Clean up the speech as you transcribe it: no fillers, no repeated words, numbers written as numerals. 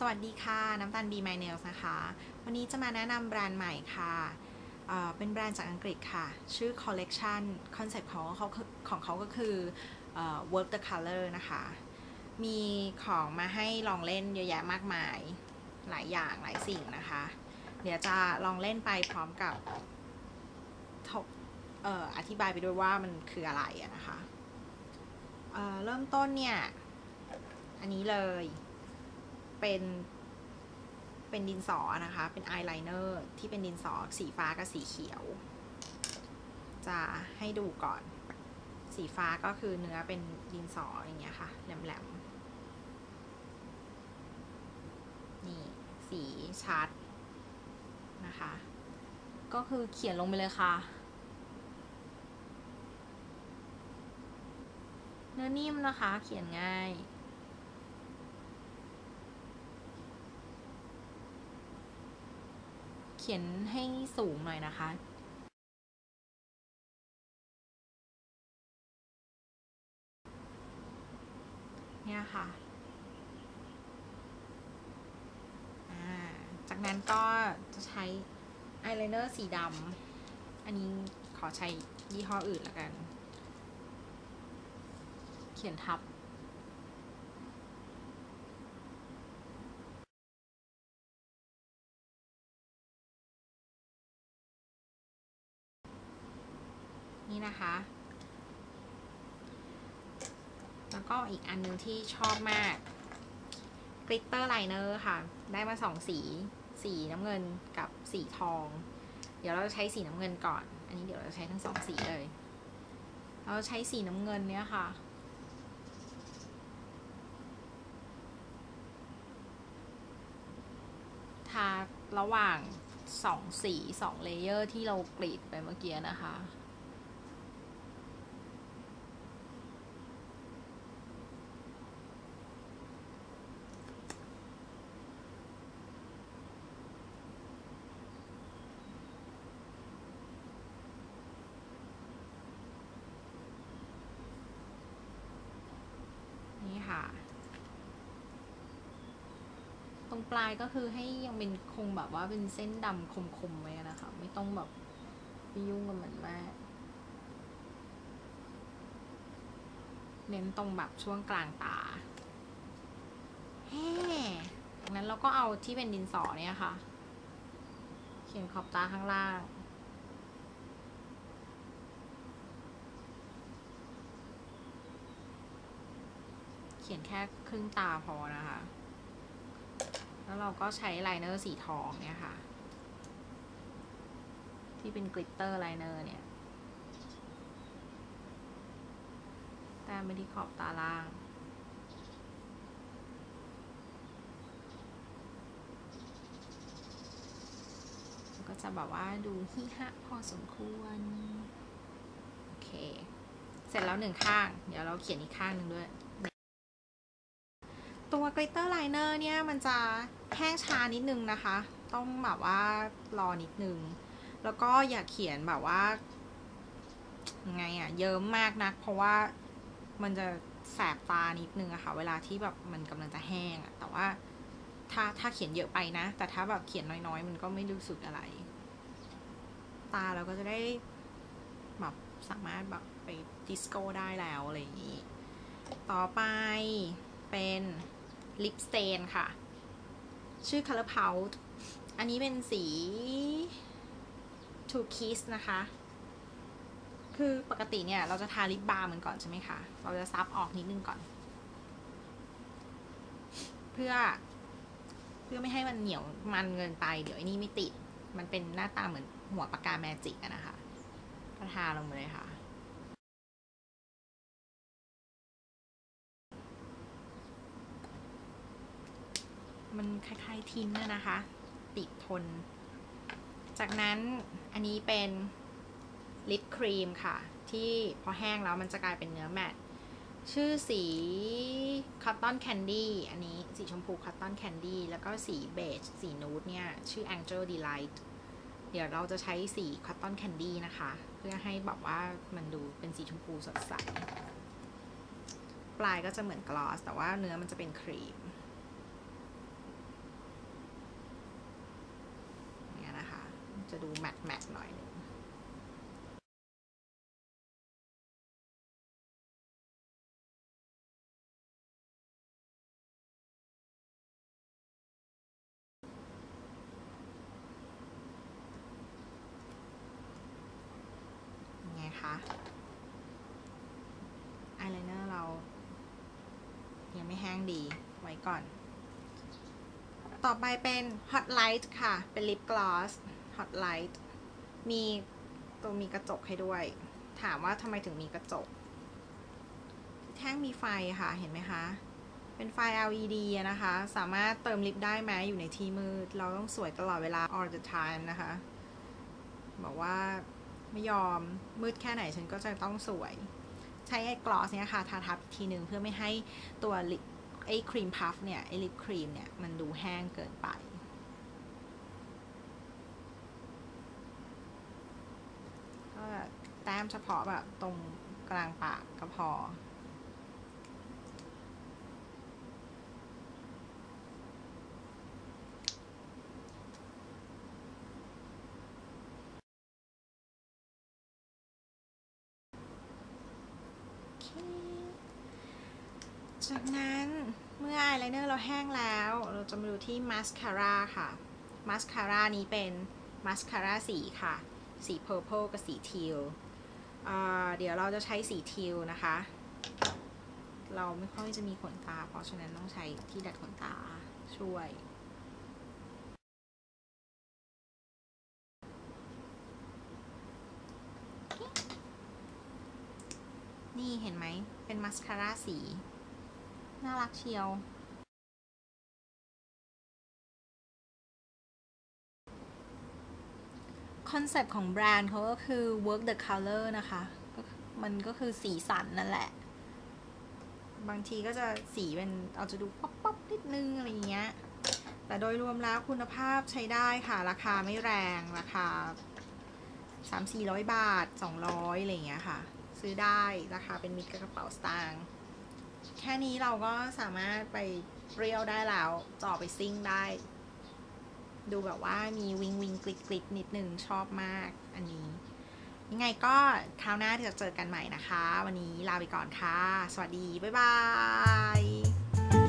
วัสดีค่ะน้ำตาล Be My Nails นะคะวันนี้จะมาแนะนำแบรนด์ใหม่ค่ะเป็นแบรนด์จากอังกฤษค่ะชื่อ Collection คอนเซ็ปต์ของเขาก็คือwork the color นะคะมีของมาให้ลองเล่นเยอะแยะมากมายหลายอย่างหลายสิ่งนะคะเดี๋ยวจะลองเล่นไปพร้อมกับอธิบายไปด้วยว่ามันคืออะไรนะคะเริ่มต้นเนี่ยอันนี้เลยเป็นดินสอนะคะเป็นอายไลเนอร์ที่เป็นดินสอสีฟ้ากับสีเขียวจะให้ดูก่อนสีฟ้าก็คือเนื้อเป็นดินสออย่างเงี้ยค่ะแหลมๆนี่สีชัดนะคะก็คือเขียนลงไปเลยค่ะเนื้อนิ่มนะคะเขียนง่ายเขียนให้สูงหน่อยนะคะเนี่ยค่ะจากนั้นก็จะใช้อายไลเนอร์สีดำอันนี้ขอใช้ยี่ห้ออื่นละกันเขียนทับนี่นะคะแล้วก็อีกอันนึงที่ชอบมากกลิตเตอร์ไลเนอร์ค่ะได้มาสีน้ำเงินกับสีทองเดี๋ยวเราจะใช้สีน้ำเงินก่อนอันนี้เดี๋ยวเราจะใช้ทั้ง2 สีเลยเราใช้สีน้ำเงินเนี้ยค่ะทาระหว่าง2 สี2 เลเยอร์ที่เรากรีดไปเมื่อกี้นะคะนี่ค่ะตรงปลายก็คือให้ยังเป็นคงแบบว่าเป็นเส้นดำคมๆไว้นะคะไม่ต้องแบบไปยุ่งกับมันมากเน้นตรงแบบช่วงกลางตาจากนั้นเราก็เอาที่เป็นดินสอเนี่ยค่ะเขียนขอบตาข้างล่างเขียนแค่ครึ่งตาพอนะคะแล้วเราก็ใช้ไลเนอร์สีทองเนี่ยค่ะที่เป็นกลิตเตอร์ไลเนอร์เนี่ยแต้มไปที่ขอบตาล่างก็จะแบบว่าดูฮิฮะพอสมควรโอเคเสร็จแล้ว1 ข้างเดี๋ยวเราเขียนอีกข้างหนึ่งด้วยตัวกลิตเตอร์ไลเนอร์เนี่ยมันจะแห้งช้านิดนึงนะคะต้องแบบว่ารอนิดนึงแล้วก็อย่าเขียนแบบว่าไงอะเยิ้มมากนักเพราะว่ามันจะแสบตานิดนึงอะค่ะเวลาที่แบบมันกำลังจะแห้งอะแต่ว่าถ้าเขียนเยอะไปนะแต่ถ้าแบบเขียนน้อยๆมันก็ไม่รู้สึกอะไรตาเราก็จะได้แบบสามารถแบบไปดิสโก้ได้แล้วอะไรอย่างนี้ต่อไปเป็นลิปสเตนค่ะชื่อ Color Pout อันนี้เป็นสี To Kiss นะคะคือปกติเนี่ยเราจะทาลิปบาล์มันก่อนใช่ไหมคะเราจะซับออกนิดนึงก่อนเพื่อไม่ให้มันเหนียวมันเกินไปเดี๋ยวไอ้นี่ไม่ติดมันเป็นหน้าตาเหมือนหัวปากกาแมจิกอะนะคะก็ทาลงไปเลยค่ะมันคล้ายๆทินนะคะติดทนจากนั้นอันนี้เป็นลิปครีมค่ะที่พอแห้งแล้วมันจะกลายเป็นเนื้อแมตต์ชื่อสี Cotton Candy อันนี้สีชมพู Cotton Candy แล้วก็สีเบจสีนูดเนี่ยชื่อ Angel Delight เดี๋ยวเราจะใช้สี Cotton Candy นะคะเพื่อให้แบบว่ามันดูเป็นสีชมพูสดใสปลายก็จะเหมือนกลอสแต่ว่าเนื้อมันจะเป็นครีมจะดูแมตต์หน่อยนึงไงคะอายไลเนอร์เรายังไม่แห้งดีไว้ก่อนต่อไปเป็น Hot Light ค่ะเป็นลิปกลอส Hot Light มีกระจกให้ด้วยถามว่าทำไมถึงมีกระจกแท่งมีไฟค่ะเห็นไหมคะเป็นไฟ LED นะคะสามารถเติมลิปได้แม้อยู่ในที่มืดเราต้องสวยตลอดเวลา all the time นะคะบอกว่าไม่ยอมมืดแค่ไหนฉันก็จะต้องสวยใช้ไอ้กลอสเนี้ยค่ะทาทับทีนึงเพื่อไม่ให้ตัวลิปไอ้ครีมพัฟเนี่ยไอ้ลิปครีมเนี่ยมันดูแห้งเกินไปก็แต้มเฉพาะแบบตรงกลางปากก็พอจากนั้นเมื่ออายไลเนอร์เราแห้งแล้วเราจะมาดูที่มาสคาร่าค่ะมาสคาร่านี้เป็นมาสคาร่าสีค่ะสี purple กับสีทีลเดี๋ยวเราจะใช้สีทีลนะคะเราไม่ค่อยจะมีขนตาเพราะฉะนั้นต้องใช้ที่ดัดขนตาช่วยนี่เห็นไหมเป็นมาสคาร่าสีน่ารักเชียวคอนเซปต์ของแบรนด์เขาก็คือ work the color นะคะมันก็คือสีสันนั่นแหละบางทีก็จะสีเป็นเอาจะดูป๊อปนิดนึงอะไรเงี้ยแต่โดยรวมแล้วคุณภาพใช้ได้ค่ะราคาไม่แรงราคา300-400 บาท200อะไรเงี้ยค่ะซื้อได้ราคาเป็นมิตรกับกระเป๋าสตางค์แค่นี้เราก็สามารถไปเรียวได้แล้วจ่อไปซิ่งได้ดูแบบว่ามีวิงกลิกนิดนึงชอบมากอันนี้ยังไงก็คราวหน้าจะเจอกันใหม่นะคะวันนี้ลาไปก่อนค่ะสวัสดีบ๊ายบาย